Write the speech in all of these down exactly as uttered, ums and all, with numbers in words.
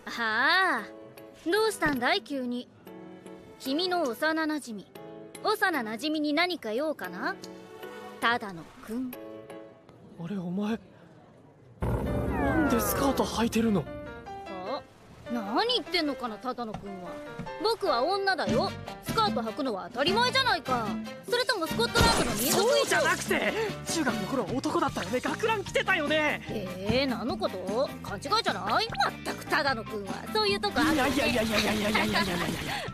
はあ、どうしたんだい急に。君の幼なじみ、幼なじみに何か用かな？ただのくん。 あれ、お前なんでスカート履いてるの？ あ、何言ってんのかな、ただのくんは。僕は女だよ。スカート履くのは当たり前じゃないか。それともスコットランドの民族衣装？ そうじゃなくて、中学の頃は男だったよね。学ラン着てたよね。 ええー、何のこと？勘違いじゃない？まったくただのくんはそういうとこあるね。 いやいやいやいやいやいやいやいやいやいや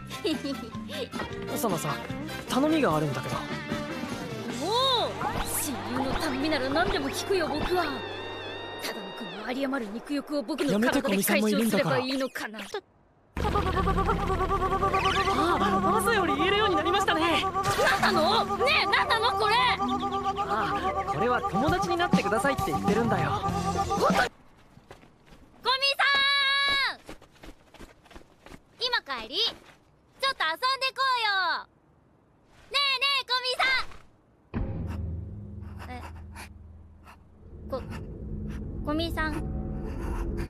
幼さん、頼みがあるんだけど。 おお、親友の頼みなら何でも聞くよ。僕はただのくんの有り余る肉欲を僕の体で解消すればいいのかな。 あ、まずより言えるようになりましたね。 何なの？ねえ、何なのこれ？ ああ、これは友達になってくださいって言ってるんだよ。 コミさん、今帰り？ちょっと遊んでこうよ。ねえねえ、コミさん。え、こ、コミさん。ね、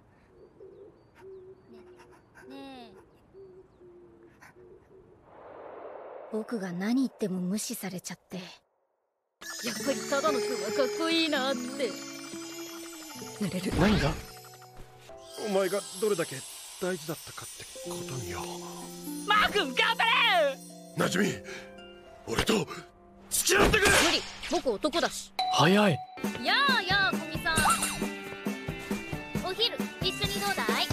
ねえ。僕が何言っても無視されちゃって、やっぱりただのくんはかっこいいなって。濡れる。 何が？ お前がどれだけ大事だったかってことによ。 マー君、頑張れ！ なじみ、俺と付き合ってくれ！ 無理、僕男だし。 早い。 やあやあ、コミさん。お昼一緒にどうだい？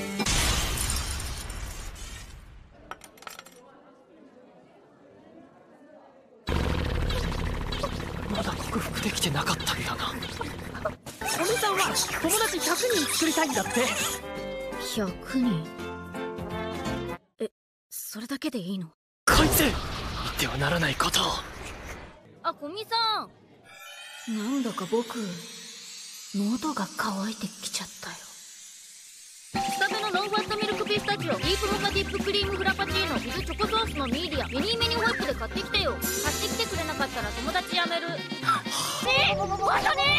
まだ克服できてなかったんだな。コミさんは友達ひゃくにん作りたいんだって。 ひゃくにん？え、それだけでいいの？ こいつ言ってはならないことを。 あ、コミさん、なんだか僕喉が渇いてきちゃったよ。スタバのノンファットミルクピスタチオディープモカディップクリームフラパチーノビズチョコソースのミーディアミニミニホイップで買ってきてよ。買ってきてくれなかったら友達やめる。ねえ、まだね